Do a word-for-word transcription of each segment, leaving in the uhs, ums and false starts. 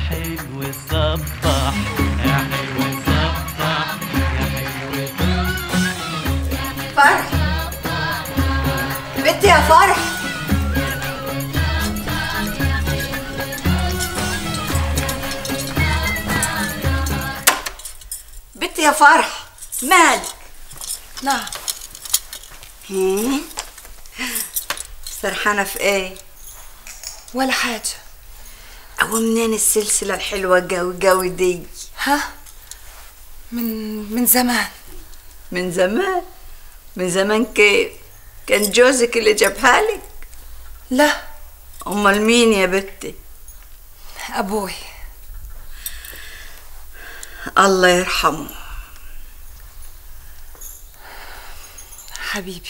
حلو الصباح يا حلو الصباح يا حلو. فرح بنتي يا فرح، بنتي يا فرح، مالك؟ نعم. هم؟ سرحانة في ايه؟ ولا حاجة. أو منين السلسلة الحلوة قوي قوي دي؟ ها؟ من من زمان. من زمان؟ من زمان كيف؟ كان جوزك اللي جابها لك؟ لا. أمال مين يا بنتي؟ أبوي. الله يرحمه. حبيبي.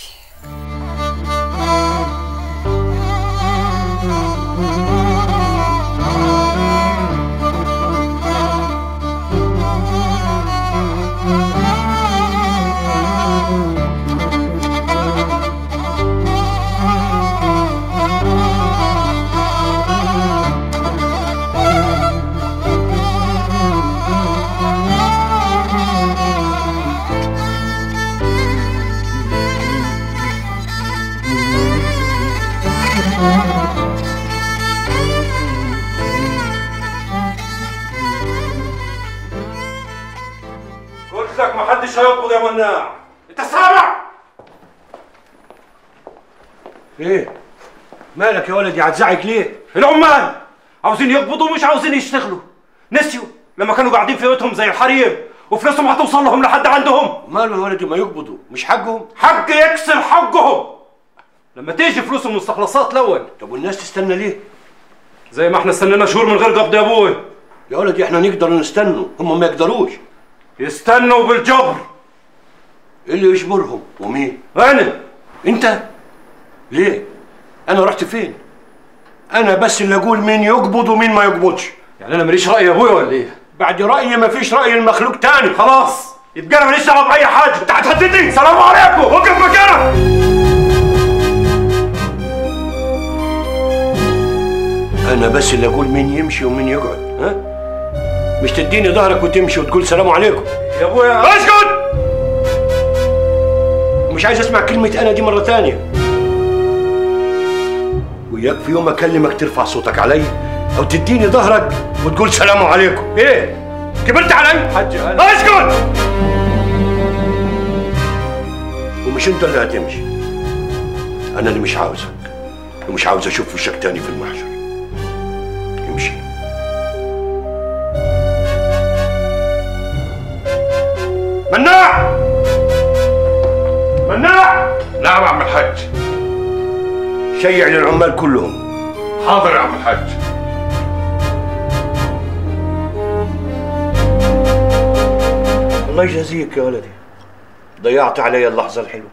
قلت لك ما حدش هيقبض يا مناع، انت سامع؟ ايه؟ مالك يا ولدي هتزعج ليه؟ العمال عاوزين يقبضوا ومش عاوزين يشتغلوا، نسيوا لما كانوا قاعدين في بيوتهم زي الحريم وفلوسهم هتوصل لهم لحد عندهم. ماله يا ولدي ما يقبضوا؟ مش حقهم؟ حق يكسر حقهم لما تيجي فلوس المستخلصات الاول. طب والناس تستنى ليه؟ زي ما احنا استنينا شهور من غير قبض يا ابوي. يا ولدي احنا نقدر نستنوا، هم ما يقدروش. يستنوا بالجبر. ايه اللي يجبرهم؟ ومين؟ انا. انت؟ ليه؟ انا رحت فين؟ انا بس اللي اقول مين يقبض ومين ما يقبضش. يعني انا ماليش راي يا ابوي ولا ايه؟ بعد رايي ما فيش راي المخلوق تاني. خلاص يبقى انا ماليش دعوه باي حاجه. انت هتهددني؟ سلام عليكم، وقف مكانك. انا بس اللي اقول مين يمشي ومين يقعد، ها؟ مش تديني ظهرك وتمشي وتقول سلام عليكم. يا ابويا اسكت! مش عايز اسمع كلمة انا دي مرة ثانية. وياك في يوم اكلمك ترفع صوتك علي او تديني ظهرك وتقول سلام عليكم. ايه؟ كبرت علي؟ حجي انا. اسكت! ومش انت اللي هتمشي. انا اللي مش عاوزك ومش عاوز اشوف وشك تاني في المحشر. امشي. مناع! مناع! نعم يا عم الحاج. شيع للعمال كلهم. حاضر يا عم الحاج. الله يجازيك يا ولدي، ضيعت علي اللحظة الحلوة.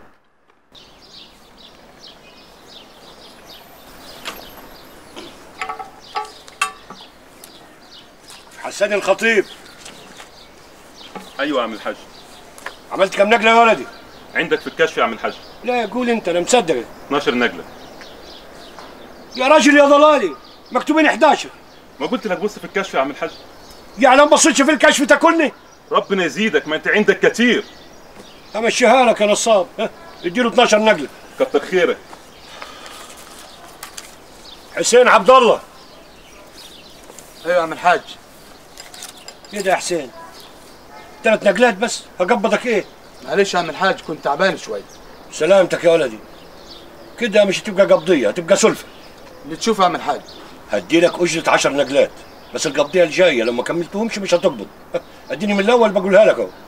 حسان الخطيب. ايوه يا عم الحاج. عملت كم نقلة يا ولدي؟ عندك في الكشف يا عم الحاج. لا قول انت، انا مصدق. اتناشر نقله. يا راجل يا ضلالي مكتوبين احداشر. ما قلت لك بص في الكشف يا عم الحاج. يعني ما بصيتش في الكشف تاكلني؟ ربنا يزيدك، ما انت عندك كتير. امشيها لك يا نصاب. ها اديله اتناشر نقلة. كتر خيرك. حسين عبد الله. ايوه يا عم الحاج. ايه ده يا حسين؟ ثلاث نقلات بس، هقبضك ايه؟ معلش يا عم الحاج كنت تعبان شوي. سلامتك يا ولدي. كده مش هتبقى قبضيه، هتبقى سلفه. اللي تشوفه يا عم الحاج. هدي لك اجره عشر نقلات، بس القبضيه الجايه لو ما كملتهمش مش هتقبض. اديني من الاول بقولها لك اهو.